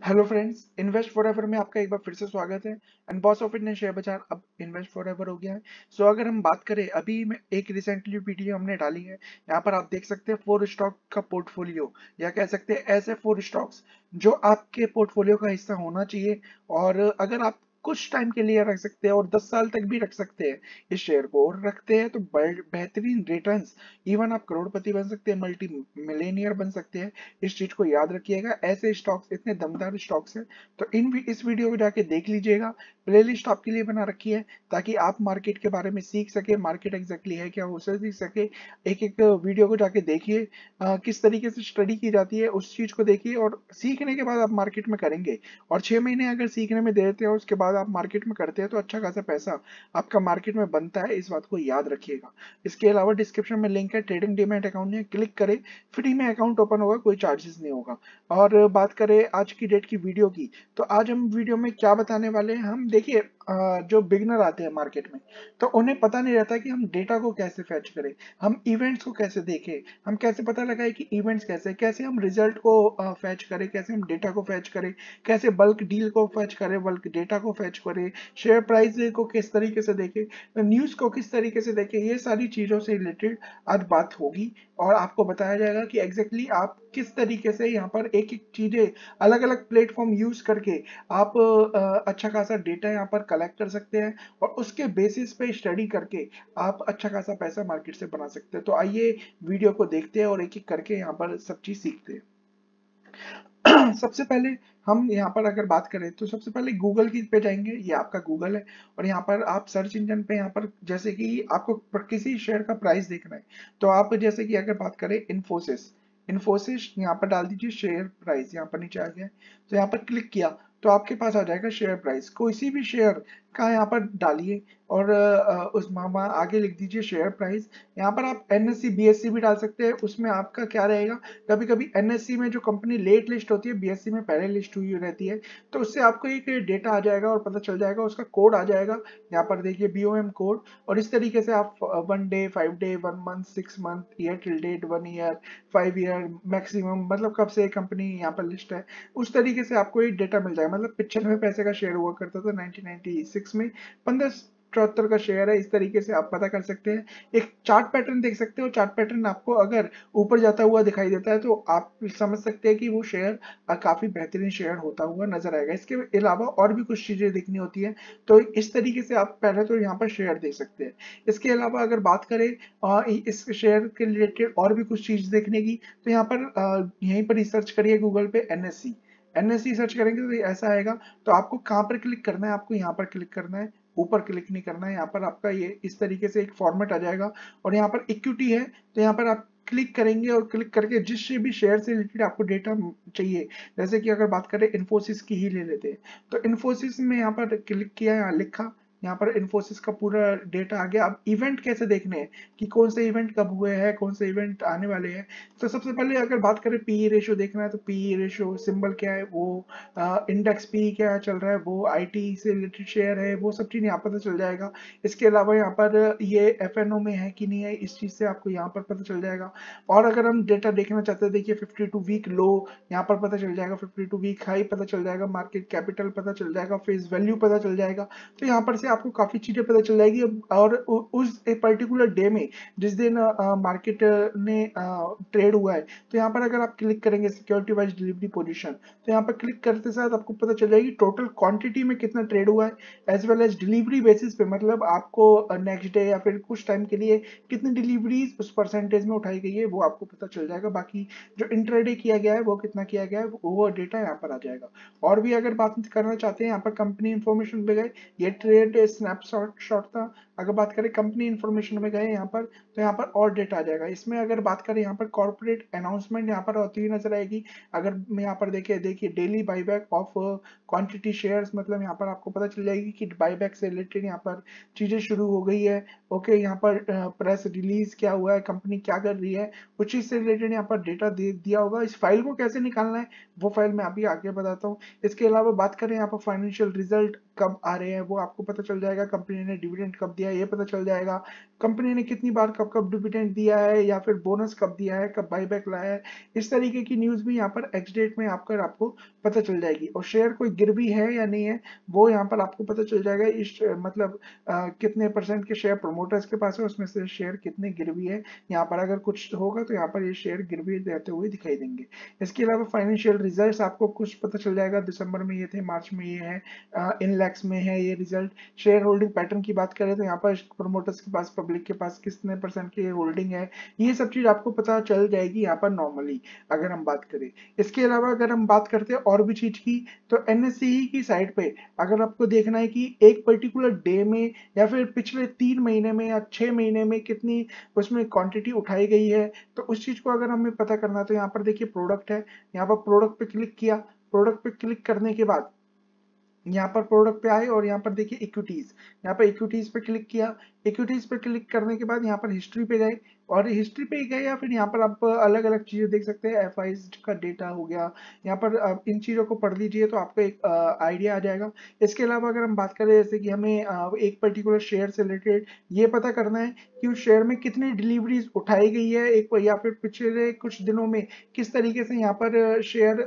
Hello friends, invest forever में आपका एक बार फिर से स्वागत है। And boss of Indian share बाजार अब इन्वेस्ट फॉरएवर हो गया है। सो अगर हम बात करें, अभी में एक रिसेंटली वीडियो हमने डाली है, यहाँ पर आप देख सकते हैं 4 स्टॉक का पोर्टफोलियो, या कह सकते हैं ऐसे 4 स्टॉक्स जो आपके पोर्टफोलियो का हिस्सा होना चाहिए। और अगर आप कुछ टाइम के लिए रख सकते हैं और 10 साल तक भी रख सकते हैं इस शेयर को, और रखते हैं तो बेहतरीन रिटर्न्स, इवन आप करोड़पति बन सकते हैं, मल्टी मिलेनियर बन सकते हैं। इस चीज को याद रखिएगा, ऐसे स्टॉक्स इतने दमदार स्टॉक्स हैं। तो इस वीडियो को जाके देख लीजिएगा। प्लेलिस्ट आपके लिए बना रखी है ताकि आप मार्केट के बारे में सीख सके, मार्केट एग्जैक्टली है क्या उसे सीख सके। एक एक वीडियो को जाके देखिए, किस तरीके से स्टडी की जाती है उस चीज को देखिए, और सीखने के बाद आप मार्केट में करेंगे। और 6 महीने अगर सीखने में दे देते हैं और उसके बाद आप मार्केट में करते हैं तो अच्छा खासा पैसा आपका मार्केट में बनता है, इस बात को याद रखिएगा। इसके अलावा डिस्क्रिप्शन में लिंक है, ट्रेडिंग डीमैट अकाउंट है, क्लिक करें, फ्री में अकाउंट ओपन होगा, कोई चार्जेस नहीं होगा। और बात करें आज की डेट की वीडियो की, तो आज हम वीडियो में क्या बताने वाले हैं, हम देखिए, जो बिगनर आते हैं मार्केट में, तो उन्हें पता नहीं रहता कि हम डेटा को कैसे फैच करें, हम इवेंट्स को कैसे देखें, हम कैसे पता लगाए कि इवेंट्स कैसे हम रिजल्ट को फैच करें, कैसे हम डेटा को फैच करें, कैसे बल्क डील को फैच करें, बल्क डेटा को फैच करें, शेयर प्राइस को किस तरीके से देखें, न्यूज को किस तरीके से देखें। ये सारी चीजों से रिलेटेड आज बात होगी और आपको बताया जाएगा कि एग्जैक्टली आप किस तरीके से यहाँ पर एक एक चीजें, अलग अलग प्लेटफॉर्म यूज करके आप अच्छा खासा डेटा यहाँ पर कलेक्ट कर सकते हैं, और उसके बेसिस पे स्टडी करके आप अच्छा खासा पैसा मार्केट से बना सकते हैं। तो आइए वीडियो को देखते हैं और एक एक करके यहाँ पर सब चीज सीखते हैं। सबसे पहले हम यहाँ पर अगर बात करें तो सबसे पहले गूगल की पे जाएंगे, ये आपका गूगल है, और यहाँ पर आप सर्च इंजन पे यहाँ पर जैसे कि आपको किसी शेयर का प्राइस देखना है, तो आप जैसे कि अगर बात करें इन्फोसिस, यहाँ पर डाल दीजिए शेयर प्राइस, यहाँ पर नीचे आ गया, तो यहाँ पर क्लिक किया तो आपके पास आ जाएगा शेयर प्राइस। कोई भी शेयर का यहाँ पर डालिए और उस मामा आगे लिख दीजिए शेयर प्राइस। यहाँ पर आप एनएससी बीएससी भी डाल सकते हैं, उसमें आपका क्या रहेगा, कभी कभी एनएससी में जो कंपनी लेट लिस्ट होती है, बीएससी में पहले लिस्ट हुई रहती है, तो उससे आपको एक डेटा आ जाएगा और पता चल जाएगा, उसका कोड आ जाएगा, यहाँ पर देखिए बीओएम कोड। और इस तरीके से आप 1 day, 5 day, 1 month, 6 month, year till date, 1 year, 5 year maximum, मतलब कब से कंपनी यहाँ पर लिस्ट है, उस तरीके से आपको एक डेटा मिल जाएगा। मतलब 95 पैसे का शेयर हुआ करता था 1996 में, 1574 का शेयर है। इस तरीके से आप पता कर सकते हैं, एक चार्ट पैटर्न देख सकते हो। चार्ट पैटर्न आपको अगर ऊपर जाता हुआ दिखाई देता है तो आप समझ सकते हैं कि वो शेयर काफी बेहतरीन शेयर होता हुआ नजर आएगा। इसके अलावा और भी कुछ चीजें देखनी होती है, तो इस तरीके से आप पहले तो यहाँ पर शेयर देख सकते हैं। इसके अलावा अगर बात करें इस शेयर के रिलेटेड और भी कुछ चीज देखने की, तो यहाँ पर यहीं पर रिसर्च करिए गूगल पे एनएससी। एनएससी सर्च करेंगे तो ये ऐसा आएगा। तो आपको कहाँ पर क्लिक करना है, आपको यहाँ पर क्लिक करना है, ऊपर क्लिक नहीं करना है। यहाँ पर आपका ये इस तरीके से एक फॉर्मेट आ जाएगा, और यहाँ पर इक्विटी है, तो यहाँ पर आप क्लिक करेंगे, और क्लिक करके जिस भी शेयर से रिलेटेड आपको डेटा चाहिए, जैसे कि अगर बात करें इन्फोसिस की ही ले लेते हैं, तो इन्फोसिस में यहाँ पर क्लिक किया, यहाँ लिखा, यहाँ पर इन्फोसिस का पूरा डेटा आ गया। अब इवेंट कैसे देखने हैं कि कौन से इवेंट कब हुए हैं, कौन से इवेंट आने वाले हैं, तो सबसे पहले अगर बात करें पीई रेशियो देखना है, तो पीई रेशियो सिंबल क्या है वो, इंडेक्स पी क्या चल रहा है, वो आईटी से रिलेटेड शेयर है, वो सब चीज यहाँ पर चल जाएगा। इसके अलावा यहाँ पर ये एफएनओ में है कि नहीं है, इस चीज से आपको यहाँ पर पता चल जाएगा। और अगर हम डेटा देखना चाहते हैं, देखिए 52 वीक लो यहाँ पर पता चल जाएगा, 52 वीक हाई पता चल जाएगा, मार्केट कैपिटल पता चल जाएगा, फेस वैल्यू पता चल जाएगा। तो यहाँ पर से आपको काफी चीजें पता चल जाएगी। और उस एक पर्टिकुलर डे में जिस दिन मार्केट ने ट्रेड हुआ है, तो यहाँ पर अगर आप क्लिक करेंगे सिक्योरिटी वाइज डिलीवरी पोजीशन, तो यहाँ पर क्लिक करते साथ आपको पता चल जाएगी टोटल क्वांटिटी में कितना ट्रेड हुआ है, as well as delivery basis पे, मतलब आपको नेक्स्ट डे या फिर कुछ टाइम के लिए कितनी डिलीवरीज उस परसेंटेज में उठाई गई है, वो आपको पता चल जाएगा। बाकी जो इंट्राडे किया गया है वो कितना किया गया है, वो डेटा यहाँ पर आ जाएगा। और भी अगर बात करना चाहते हैं, यहाँ पर कंपनी इंफॉर्मेशन पे गए, ये ट्रेड स्नैपशॉट शॉट था। अगर बात करें कंपनी इंफॉर्मेशन में गए यहाँ पर, तो यहाँ पर और डेटा आ जाएगा। इसमें अगर बात करें यहाँ पर कॉर्पोरेट अनाउंसमेंट यहाँ पर होती हुई नजर आएगी। अगर मैं यहाँ पर देखिए daily buyback of quantity shares, मतलब यहाँ पर आपको पता चल जाएगी कि बाईबैक से रिलेटेड यहाँ पर चीजें शुरू हो गई है। ओके, यहाँ पर प्रेस रिलीज क्या हुआ है, कंपनी क्या कर रही है, उस चीज से रिलेटेड यहाँ पर डेटा दिया होगा। इस फाइल को कैसे निकालना है वो फाइल मैं अभी आगे बताता हूँ। इसके अलावा बात करें यहाँ पर फाइनेंशियल रिजल्ट कब आ रहे हैं वो आपको पता चल जाएगा, कंपनी ने डिविडेंड कब दिया है ये पता चल जाएगा, कंपनी ने कितनी बार कब कब डिविडेंड दिया है या फिर बोनस कब दिया है, कब बाईबैक लाया है, इस तरीके की न्यूज़ भी यहाँ पर एक्स डेट में आपको पता चल जाएगी। और शेयर कोई गिरवी है या नहीं है वो यहाँ पर आपको पता चल जाएगा। इस मतलब कितने परसेंट के शेयर प्रमोटर्स के पास है, उसमें से शेयर कितने गिरवी है, यहाँ पर अगर कुछ होगा तो यहाँ पर ये शेयर गिरवी रहते हुए दिखाई देंगे। इसके अलावा फाइनेंशियल रिजल्ट्स आपको कुछ पता चल जाएगा, दिसंबर में ये थे, मार्च में ये है, इन लैक्स में है ये रिजल्ट। शेयर होल्डिंग पैटर्न की बात करें तो यहाँ पर प्रमोटर्स के पास, पब्लिक के पास कितने परसेंट की होल्डिंग है, ये सब चीज आपको पता चल जाएगी यहाँ पर नॉर्मली अगर हम बात करें। इसके अलावा अगर हम बात करते हैं और भी चीज की, तो एनएसई की साइड पे अगर आपको देखना है कि एक पर्टिकुलर डे में या फिर पिछले 3 महीने में या 6 महीने में कितनी उसमें क्वांटिटी उठाई गई है, तो उस चीज को अगर हमें पता करना है तो यहाँ पर देखिए प्रोडक्ट है, यहाँ पर प्रोडक्ट पे क्लिक किया, प्रोडक्ट पे क्लिक करने के बाद यहाँ पर प्रोडक्ट पे आए और यहाँ पर देखिए इक्विटीज, यहाँ पर इक्विटीज पे क्लिक किया, इक्विटीज पे क्लिक करने के बाद यहाँ पर हिस्ट्री पे गए, और हिस्ट्री पे गए या फिर यहाँ पर आप अलग अलग चीजें देख सकते हैं, एफआईज का डेटा हो गया, यहाँ पर आप इन चीजों को पढ़ लीजिए तो आपको एक आइडिया आ जाएगा। इसके अलावा अगर हम बात करें जैसे कि हमें एक पर्टिकुलर शेयर से रिलेटेड ये पता करना है कि उस शेयर में कितनी डिलीवरीज उठाई गई है एक, या फिर पिछले कुछ दिनों में किस तरीके से यहाँ पर शेयर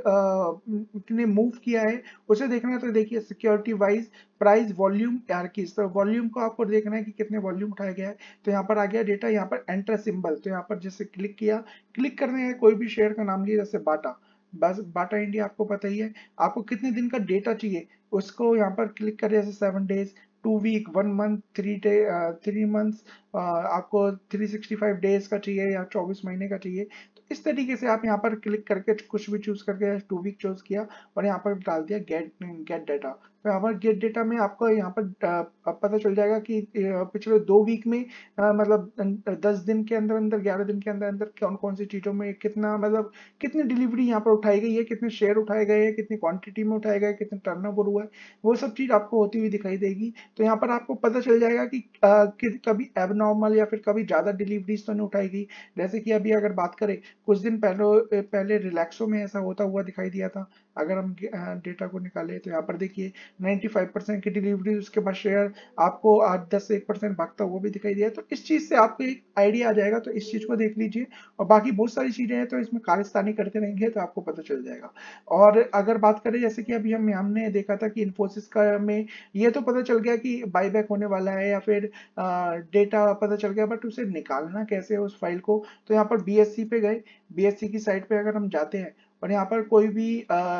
ने मूव किया है, उसे देखना है। तो देखिए security wise price volume hierarchies, तो वॉल्यूम को आपको देखना है कि कितने वॉल्यूम उठाया गया है, तो यहाँ पर आ गया डेटा, यहाँ पर एंटर सिंबल, तो यहाँ पर जैसे क्लिक किया, क्लिक करने है कोई भी शेयर का नाम लिया जैसे बाटा, बस बाटा इंडिया आपको पता ही है, आपको कितने दिन का डेटा चाहिए उसको यहाँ पर क्लिक करें, जैसे 7 डेज, 2 वीक, 1 मंथ, 3 मंथ्स, आपको 365 डेज का चाहिए या 24 महीने का चाहिए, तो इस तरीके से आप यहाँ पर क्लिक करके कुछ भी चूज करके 2 वीक चूज किया और यहाँ पर डाल दिया गेट डेटा, तो यहाँ पर गेट डेटा में आपको यहाँ पर पता चल जाएगा कि पिछले 2 वीक में मतलब 10 दिन के अंदर अंदर, 11 दिन के अंदर अंदर कौन कौन सी चीजों में कितना मतलब कितनी डिलीवरी यहाँ पर उठाई गई है, कितने शेयर उठाए गए हैं, कितनी क्वांटिटी में उठाए गए, कितने टर्नओवर हुआ है, वो सब चीज आपको होती हुई दिखाई देगी। तो यहाँ पर आपको पता चल जाएगा कि कभी एबनॉर्मल या फिर कभी ज्यादा डिलीवरीज तो नहीं उठाई गई। जैसे कि अभी अगर बात करें कुछ दिन पहले रिलैक्सो में ऐसा होता हुआ दिखाई दिया था, अगर हम डेटा को निकाले तो यहाँ पर देखिए 95% की डिलीवरी, उसके बाद शेयर आपको 8-10 से 1% भागता हुआ भी दिखाई दिया, तो इस चीज से आपको एक आइडिया आ जाएगा, तो इस चीज को देख लीजिए। और बाकी बहुत सारी चीजें हैं तो इसमें कारस्तानी करते रहेंगे तो आपको पता चल जाएगा। और अगर बात करें जैसे कि अभी हमने देखा था कि इन्फोसिस का में ये तो पता चल गया कि बाईबैक होने वाला है या फिर डेटा पता चल गया, बट उसे निकालना कैसे है उस फाइल को, तो यहाँ पर बीएससी पे गए, बीएससी की साइट पे अगर हम जाते हैं और यहाँ पर कोई भी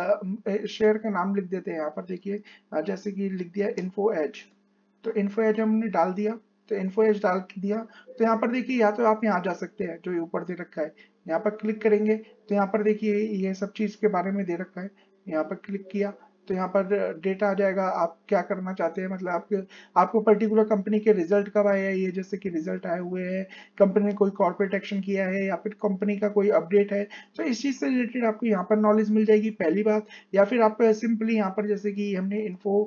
शेयर का नाम लिख देते हैं, यहाँ पर देखिए जैसे कि लिख दिया इन्फो एज, तो इन्फो एज हमने डाल दिया, तो इन्फो एज डाल दिया, तो यहाँ पर देखिए या तो आप यहाँ जा सकते हैं जो ऊपर दे रखा है, यहाँ पर क्लिक करेंगे तो यहाँ पर देखिए ये सब चीज के बारे में दे रखा है, यहाँ पर क्लिक किया तो यहाँ पर डेटा आ जाएगा, आप क्या करना चाहते हैं, मतलब आपको पर्टिकुलर कंपनी के रिजल्ट कब आए हैं, ये जैसे कि रिजल्ट आए हुए हैं, कंपनी ने कोई कॉर्पोरेट एक्शन किया है या फिर कंपनी का कोई अपडेट है, तो इस चीज से रिलेटेड आपको यहाँ पर नॉलेज मिल जाएगी पहली बात। या फिर आप सिंपली यहाँ पर जैसे कि हमने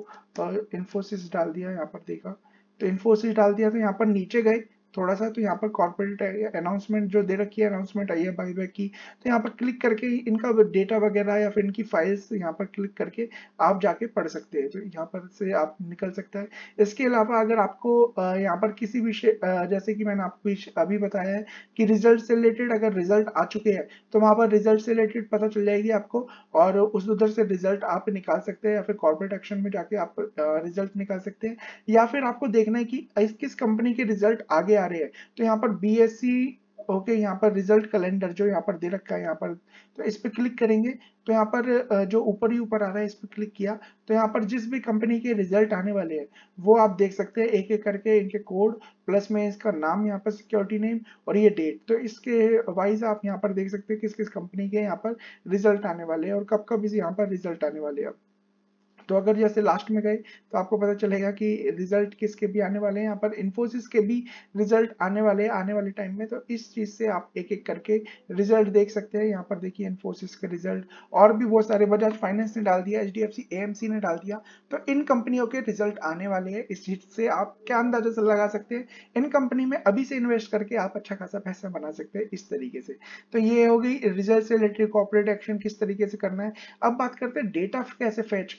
इन्फोसिस डाल दिया, यहाँ पर देखा तो इन्फोसिस डाल दिया, तो यहाँ पर नीचे गए थोड़ा सा, तो यहाँ पर कॉर्पोरेट अनाउंसमेंट जो दे रखी है, अनाउंसमेंट आई है बाईबैक की, तो यहाँ पर क्लिक करके इनका डेटा वगैरह या फिर इनकी फाइल्स यहाँ पर क्लिक करके आप जाके पढ़ सकते हैं, तो यहाँ पर से आप निकल सकता है। इसके अलावा अगर आपको यहाँ पर किसी भी जैसे कि मैंने आपको अभी बताया है कि रिजल्ट से रिलेटेड अगर रिजल्ट आ चुके हैं तो वहां पर रिजल्ट से रिलेटेड पता चल जाएगी आपको, और उस उधर से रिजल्ट आप निकाल सकते हैं या फिर कॉर्पोरेट एक्शन में जाके आप रिजल्ट निकाल सकते हैं। या फिर आपको देखना है कि किस कंपनी के रिजल्ट आगे आ रहे हैं, तो यहाँ पर बीएससी ओके, यहाँ पर रिजल्ट कैलेंडर जो यहाँ पर दे रखा है यहाँ पर, तो इस पे क्लिक करेंगे तो यहाँ पर जो ऊपर ही ऊपर आ रहा है इस पे क्लिक किया, तो यहाँ पर जिस भी कंपनी के रिजल्ट आने वाले हैं वो आप देख सकते हैं एक एक करके, इनके कोड प्लस में इसका नाम, यहाँ पर सिक्योरिटी नेम और ये डेट, तो इसके वाइज आप यहाँ पर देख सकते हैं किस किस कंपनी के यहाँ पर रिजल्ट आने वाले हैं और कब कब इस यहाँ पर रिजल्ट आने वाले हैं। तो अगर जैसे लास्ट में गए तो आपको पता चलेगा कि रिजल्ट किसके भी आने वाले हैं, यहाँ पर इन्फोसिस के भी रिजल्ट आने वाले हैं आने वाले टाइम में, तो इस चीज से आप एक एक करके रिजल्ट देख सकते हैं। यहाँ पर देखिए इन्फोसिस के रिजल्ट और भी बहुत सारे, बजाज फाइनेंस ने डाल दिया, एचडीएफसी एएमसी ने डाल दिया, तो इन कंपनियों के रिजल्ट आने वाले हैं। इस चीज से आप क्या अंदाजा से लगा सकते हैं, इन कंपनी में अभी से इन्वेस्ट करके आप अच्छा खासा पैसा बना सकते हैं इस तरीके से। तो ये हो गई रिजल्ट से रिलेटेड कॉर्पोरेट एक्शन किस तरीके से करना है। अब बात करते हैं डेटा कैसे फैच करना है।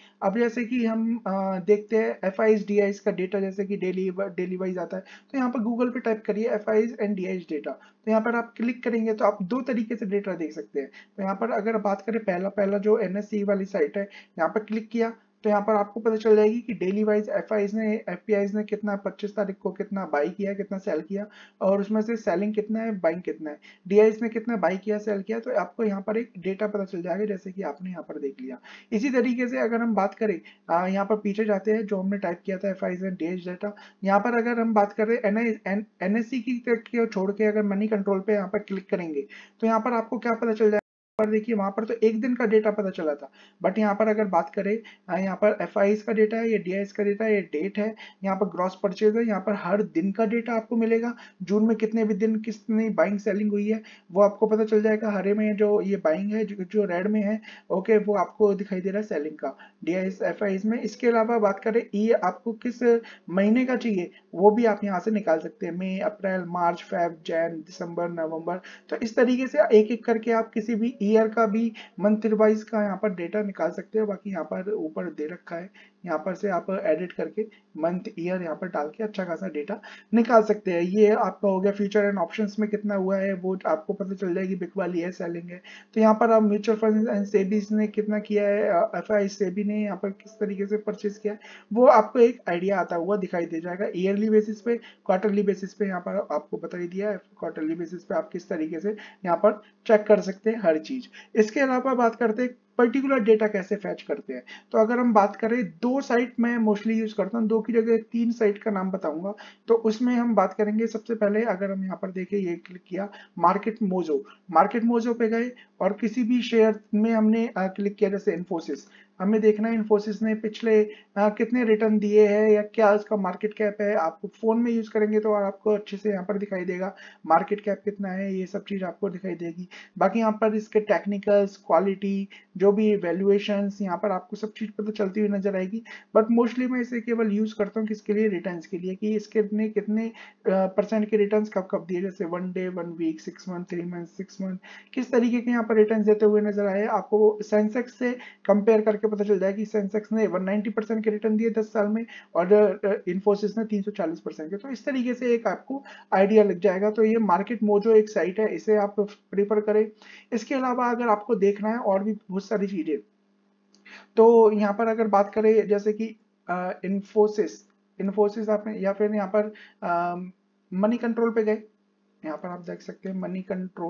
अब जैसे कि हम देखते हैं FIs DIs का डेटा, जैसे कि डेली वाइज आता है, तो यहाँ पर गूगल पे टाइप करिए FIs एंड DIs डेटा, तो यहाँ पर आप क्लिक करेंगे तो आप दो तरीके से डेटा देख सकते हैं। तो यहाँ पर अगर बात करें पहला पहला जो NSE वाली साइट है, यहाँ पर क्लिक किया तो यहाँ पर आपको पता चल जाएगी कि डेली वाइज FPIs ने कितना 25 तारीख को कितना बाई किया, कितना सेल किया, और उसमें से सेलिंग कितना है, बाइंग कितना है, DIs ने कितना बाई किया, सेल किया, तो आपको यहाँ पर एक डेटा पता चल जाएगा, जैसे कि आपने यहाँ पर देख लिया। इसी तरीके से अगर हम बात करें, यहाँ पर पीछे जाते हैं जो हमने टाइप किया था FIs एंड DIs डेटा, यहाँ पर अगर हम बात करें NSE की छोड़ के अगर मनी कंट्रोल पे यहाँ पर क्लिक करेंगे तो यहाँ पर आपको क्या पता चल जाएगा, पर देखिए वहां पर तो एक दिन का डेटा पता चला था, बट यहाँ पर अगर बात करें, यहाँ पर FIs का डेटा है, ये DIs का डेटा है, ये डेट है, यहाँ पर ग्रॉस परचेज है, यहाँ पर हर दिन का डेटा आपको मिलेगा। जून में कितने भी दिन कितनी बाइंग सेलिंग हुई है वो आपको पता चल जाएगा। हरे में जो ये बाइंग है, जो रेड में है, ओके, वो आपको दिखाई दे रहा है सेलिंग का DIs FIs में। इसके अलावा बात करें ये आपको किस महीने का चाहिए वो भी आप यहाँ से निकाल सकते हैं, मई, अप्रैल, मार्च, फेब, जैन, दिसंबर, नवंबर। तो इस तरीके से एक एक करके आप किसी भी ईयर का भी मंथ वाइज का यहाँ पर डेटा निकाल सकते हो। बाकी यहाँ पर ऊपर दे रखा है, यहाँ पर से आप एडिट करके मंथ ईयर यहाँ पर डाल के अच्छा खासा डेटा निकाल सकते हैं। ये आपका हो गया। फ्यूचर एंड ऑप्शंस में कितना हुआ है वो आपको पता चल जाएगी, बिक वाली है, सेलिंग है। तो यहाँ पर आप म्यूचुअल फंड एंड सेबीज ने कितना किया है, FI सेबी ने यहाँ पर किस तरीके से परचेज किया है, वो आपको एक आइडिया आता हुआ दिखाई दे जाएगा। ईयरली बेसिस पे, क्वार्टरली बेसिस पे यहाँ पर आपको बता ही दिया है। क्वार्टरली बेसिस पे आप किस तरीके से यहाँ पर चेक कर सकते हैं हर चीज। इसके अलावा बात करते हैं पर्टिकुलर डेटा कैसे फैच करते हैं। तो अगर हम बात करें, दो साइट मैं मोस्टली यूज करता हूँ, दो की जगह तीन साइट का नाम बताऊंगा। तो उसमें हम बात करेंगे, सबसे पहले अगर हम यहाँ पर देखें, ये क्लिक किया मार्केट मोजो पे गए और किसी भी शेयर में हमने क्लिक किया, जैसे इन्फोसिस, हमें देखना है इन्फोसिस ने पिछले कितने रिटर्न दिए हैं या क्या उसका मार्केट कैप है। आपको फोन में यूज करेंगे तो आपको अच्छे से यहाँ पर दिखाई देगा मार्केट कैप कितना है, ये सब चीज आपको दिखाई देगी। बाकी यहाँ पर इसके टेक्निकल्स, क्वालिटी, जो भी वैल्यूएशंस, यहाँ पर आपको सब चीज पता चलती हुई नजर आएगी। बट मोस्टली मैं इसे केवल यूज करता हूँ किसके लिए, रिटर्न्स के लिए, कि इसके कितने परसेंट के रिटर्न्स कब कब दिए, जैसे 1 day, 1 week, 6 month, 3 month, 6 month, किस तरीके के यहाँ पर रिटर्न्स देते हुए नजर आए। आपको सेंसेक्स से कंपेयर करके पता चल जाएगा कि सेंसेक्स ने 190% के रिटर्न दिए 10 साल में और इन्फोसिस ने 340% के। तो इस तरीके से एक आपको आइडिया लग जाएगा। तो ये मार्केट मोजो एक साइट है, इसे आप प्रीफर करें। इसके अलावा अगर आपको देखना है और भी बहुत सारी चीजें, तो यहाँ पर अगर बात करें, जैसे कि इन्फोसिस आपने, या फिर यहाँ पर मनी कंट्रोल पे गए, यहाँ पर आप देख सकते हैं मनी कंट्रोल,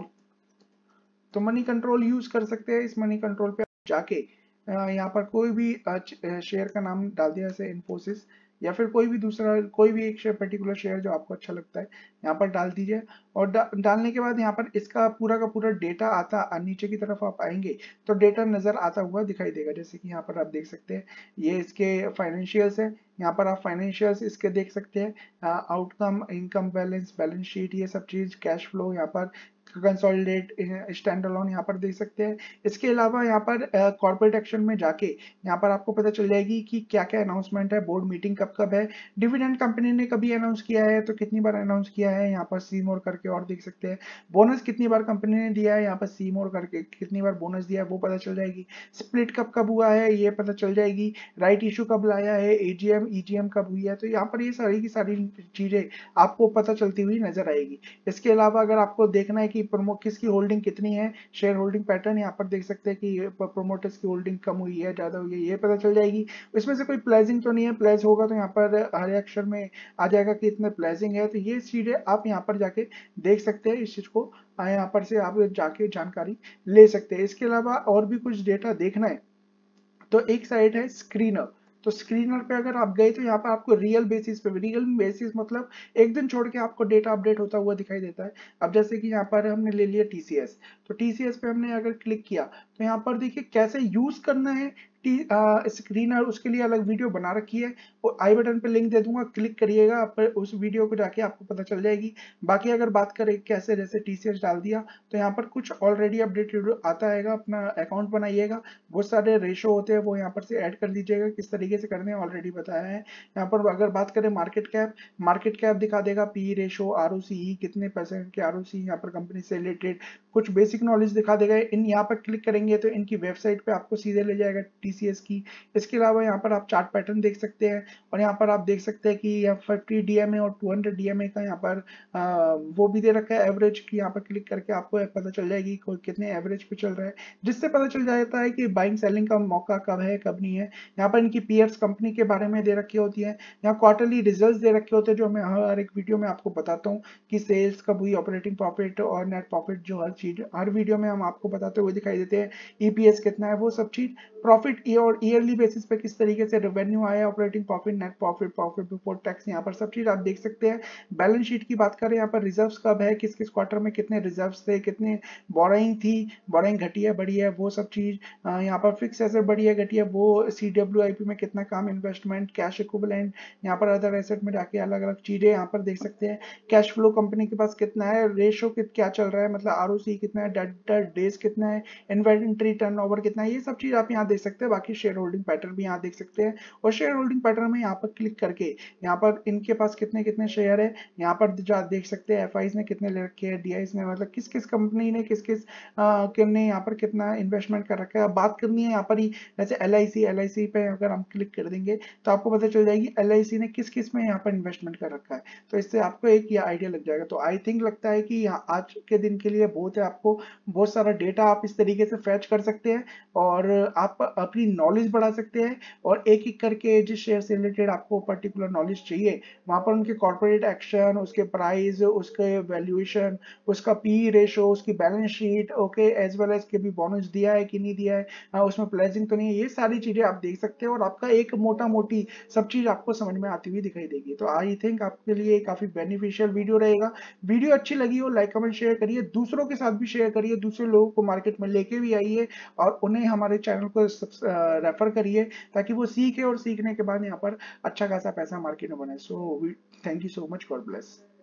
तो मनी कंट्रोल यूज कर सकते हैं। इस मनी कंट्रोल पे जाके यहाँ पर कोई भी शेयर का नाम डाल दिया, जैसे इन्फोसिस, या फिर कोई भी दूसरा, कोई भी एक शेयर, पर्टिकुलर शेयर जो आपको अच्छा लगता है यहाँ पर डाल दीजिए। और डालने के बाद यहाँ पर इसका पूरा का पूरा डेटा आता, नीचे की तरफ आप आएंगे तो डेटा नजर आता हुआ दिखाई देगा। जैसे कि यहाँ पर आप देख सकते हैं, ये इसके फाइनेंशियल्स है, यहाँ पर आप फाइनेंशियल्स इसके देख सकते हैं, outcome, income balance, balance sheet, ये सब चीज, कैश फ्लो, यहाँ पर कंसोलिडेट, स्टैंड अलोन यहाँ पर देख सकते हैं। इसके अलावा यहाँ पर कॉर्पोरेट एक्शन में जाके यहाँ पर आपको पता चल जाएगी कि क्या क्या अनाउंसमेंट है, बोर्ड मीटिंग कब कब है, डिविडेंड कंपनी ने कभी अनाउंस किया है तो कितनी बार अनाउंस किया है, यहाँ पर सी मोर करके और देख सकते हैं। बोनस कितनी बार कंपनी ने दिया है, यहाँ पर सी मोर करके कितनी बार बोनस दिया है वो पता चल जाएगी। स्प्लिट कब कब हुआ है ये पता चल जाएगी। राइट इशू कब लाया है, एजीएम ईजीएम कब हुई है, तो यहाँ पर ये सारी की सारी चीजें आपको पता चलती हुई नजर आएगी। इसके अलावा अगर आपको देखना है कि प्रमोट किसकी होल्डिंग कितनी है, शेयर होल्डिंग पैटर्न यहाँ पर देख सकते हैं कि प्रोमोटर्स की होल्डिंग कम हुई है, ज्यादा हुई है, ये पता चल जाएगी। इसमें से कोई प्लेजिंग तो नहीं है, प्लेज होगा तो यहाँ पर हरे अक्षर में आ जाएगा कि इतने प्लेजिंग है। तो ये चीजें आप यहाँ पर जाके देख सकते हैं, इस चीज को यहाँ पर से आप जाके जानकारी ले सकते हैं। इसके अलावा और भी कुछ डेटा देखना है तो एक साइट है स्क्रीनर। तो स्क्रीनर पे अगर आप गए तो यहाँ पर आपको रियल बेसिस मतलब एक दिन छोड़ के आपको डेटा अपडेट होता हुआ दिखाई देता है। अब जैसे कि यहाँ पर हमने ले लिया टीसीएस, तो टीसीएस पे हमने अगर क्लिक किया तो यहाँ पर देखिए कैसे यूज करना है स्क्रीनर, उसके लिए अलग वीडियो बना रखी है, वो आई बटन पे लिंक दे दूंगा, क्लिक करिएगा, पर उस वीडियो को जाके आपको पता चल जाएगी। बाकी अगर बात करें कैसे, जैसे टीसीएस डाल दिया तो यहाँ पर कुछ ऑलरेडी अपडेटेड आता है, अपना अकाउंट बनाइएगा, बहुत सारे रेशो होते हैं वो यहाँ पर से ऐड कर दीजिएगा, किस तरीके से करने ऑलरेडी बताया है। यहाँ पर अगर बात करें मार्केट कैप दिखा देगा, पी रेशो, आरओसीई, कितने परसेंट के आरओसी यहाँ पर कंपनी से रिलेटेड कुछ बेसिक नॉलेज दिखा देगा। इन यहाँ पर क्लिक करेंगे तो इनकी वेबसाइट पे आपको सीधे ले जाएगा TCS की। इसके अलावा यहाँ पर आप चार्ट पैटर्न देख सकते हैं और यहाँ पर आप देख सकते हैं कि यहाँ 50 DMA और 200 DMA का यहाँ पर वो भी दे रखा है एवरेज की। यहाँ पर क्लिक करके आपको पता चल जाएगी कोई कितने एवरेज पे चल रहा है, जिससे पता चल जाता है कि बाइंग सेलिंग का मौका कब है कब नहीं है। यहाँ पर इनकी पीयर्स कंपनी के बारे में दे रखी होती है, यहाँ क्वार्टरली रिजल्ट्स दे रखे होते हैं जो मैं हर एक वीडियो में आपको बताता हूँ कि सेल्स कब हुई, ऑपरेटिंग प्रॉफिट और नेट प्रॉफिट, जो हर चीज हर वीडियो में हम आपको बताते हुए दिखाई देते हैं। ईपीएस कितना है वो सब चीज, प्रॉफिट और ईयरली बेसिस पे किस तरीके से रेवेन्यू आया, operating profit, net profit, profit before tax, यहाँ पर सब चीज आप देख सकते हैं। बैलेंस शीट की बात करें, यहाँ पर रिजर्व्स कब है, किस किस क्वार्टर में कितने रिजर्व्स थे, कितने बोरोइंग थी, बोरोइंग घटी है बढ़ी है वो सब चीज। यहाँ पर फिक्स एसेट बढ़ी है घटी है वो, CWIP में कितना काम, इन्वेस्टमेंट, कैश इक्विवेलेंट, यहाँ पर अदर एसेट में जाके अलग अलग चीजें यहाँ पर देख सकते हैं। कैश फ्लो कंपनी के पास कितना है, रेशो क्या चल रहा है, मतलब ROC कितना है, डेटर डेज कितना है, इन्वेंट्री टर्नओवर कितना है, ये सब चीज आप यहाँ देख सकते हैं। बाकी शेयर होल्डिंग पैटर्न भी यहाँ देख सकते हैं और शेयर होल्डिंग पैटर्न में यहाँ पर क्लिक करके यहाँ पर इनके पास कितने कितने शेयर है यहाँ पर देख सकते हैं। FIs ने कितने ले रखे हैं, DIs ने, मतलब किस किस कंपनी ने किस किस किसने यहाँ पर कितना इन्वेस्टमेंट कर रखा है। अब बात करनी है यहाँ पर ही, जैसे LIC पे अगर हम क्लिक कर देंगे तो आपको पता चल जाएगी LIC ने किस किस में यहाँ पर इन्वेस्टमेंट कर रखा है, तो इससे आपको एक ये आइडिया लग जाएगा। तो आई थिंक लगता है कि यहाँ आज के दिन के लिए बहुत है, आपको बहुत सारा डेटा आप इस तरीके से फैच कर सकते हैं और आप अपनी नॉलेज बढ़ा सकते हैं। और एक एक करके जिस शेयर से रिलेटेड आपको पर्टिकुलर नॉलेज चाहिए, वहां पर उनके कॉर्पोरेट एक्शन, उसके प्राइस, उसके वैल्यूएशन, उसका पी रेशो, उसकी balance sheet, okay, as well as के भी बोनस दिया है कि नहीं दिया है, उसमें प्लेजिंग तो नहीं है, ये सारी चीजें आप देख सकते हैं और आपका एक मोटा मोटी सब चीज आपको समझ में आती हुई दिखाई देगी। तो आई थिंक आपके लिए काफी बेनिफिशियल वीडियो रहेगा। वीडियो अच्छी लगी हो लाइक कमेंट शेयर करिए, दूसरों के साथ भी शेयर करिए, दूसरे लोगों को मार्केट में लेके भी आइए और उन्हें हमारे चैनल को रेफर करिए ताकि वो सीखे और सीखने के बाद यहाँ पर अच्छा खासा पैसा मार्केट में बने। So thank you so much, god bless.